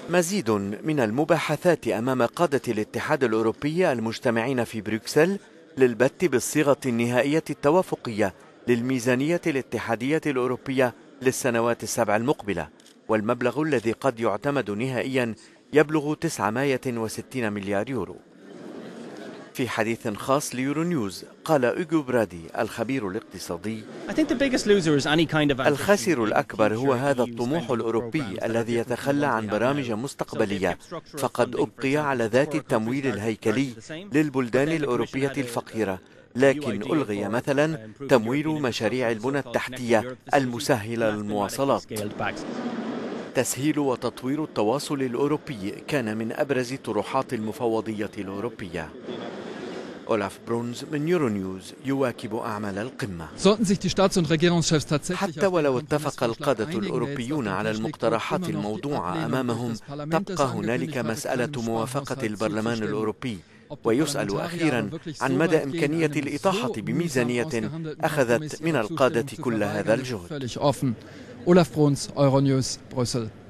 مزيد من المباحثات أمام قادة الاتحاد الأوروبي المجتمعين في بروكسل للبت بالصيغة النهائية التوافقية للميزانية الاتحادية الأوروبية للسنوات السبع المقبلة، والمبلغ الذي قد يعتمد نهائيا يبلغ 960 مليار يورو. في حديث خاص ليورو نيوز قال أوغو برادي الخبير الاقتصادي: الخاسر الأكبر هو هذا الطموح الأوروبي الذي يتخلى عن برامج مستقبلية، فقد أبقي على ذات التمويل الهيكلي للبلدان الأوروبية الفقيرة، لكن ألغي مثلا تمويل مشاريع البنى التحتية المسهلة للمواصلات. تسهيل وتطوير التواصل الأوروبي كان من أبرز طروحات المفوضية الأوروبية. أولاف برونز من يورو نيوز يواكب أعمال القمة. حتى ولو اتفق القادة الأوروبيون على المقترحات الموضوعة أمامهم، تبقى هنالك مسألة موافقة البرلمان الأوروبي، ويسأل أخيرا عن مدى إمكانية الإطاحة بميزانية أخذت من القادة كل هذا الجهد. Olaf Bruns, Euronews, Brüssel.